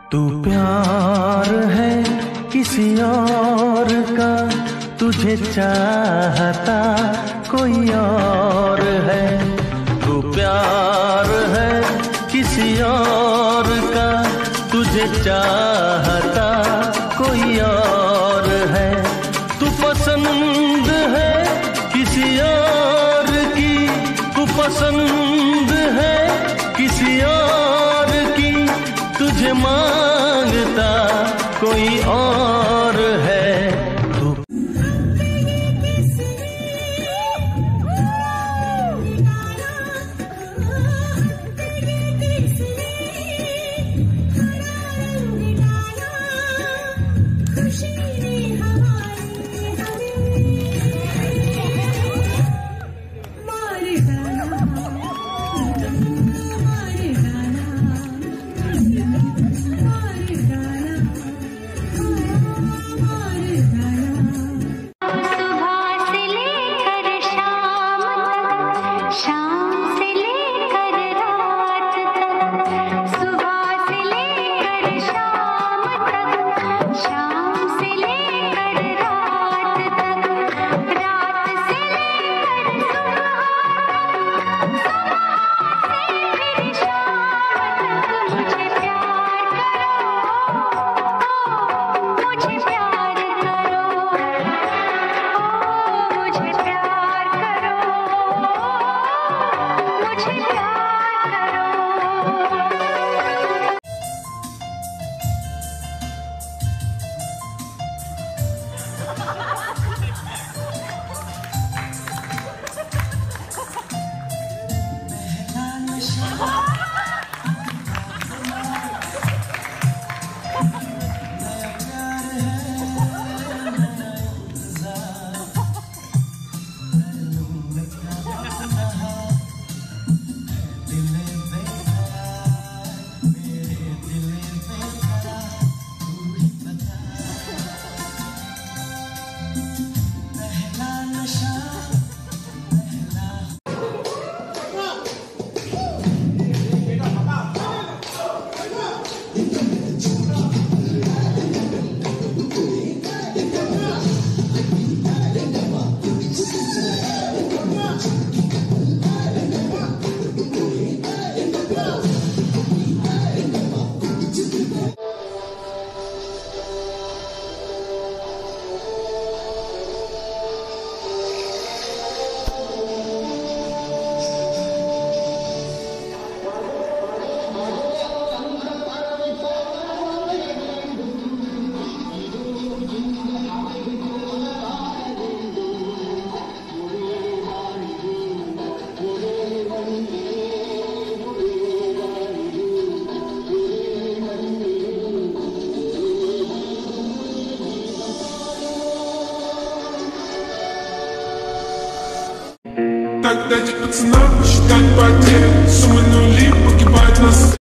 तू प्यार है किसी और का, तुझे चाहता कोई और है। तू प्यार है किसी और का, तुझे चाहता कोई और है। तू पसंद है किसी और की, तू पसंद है किसी और की, तुझे मांगता कोई और है। Так дайте пацанам посчитать потери, суммы нули погибает нас.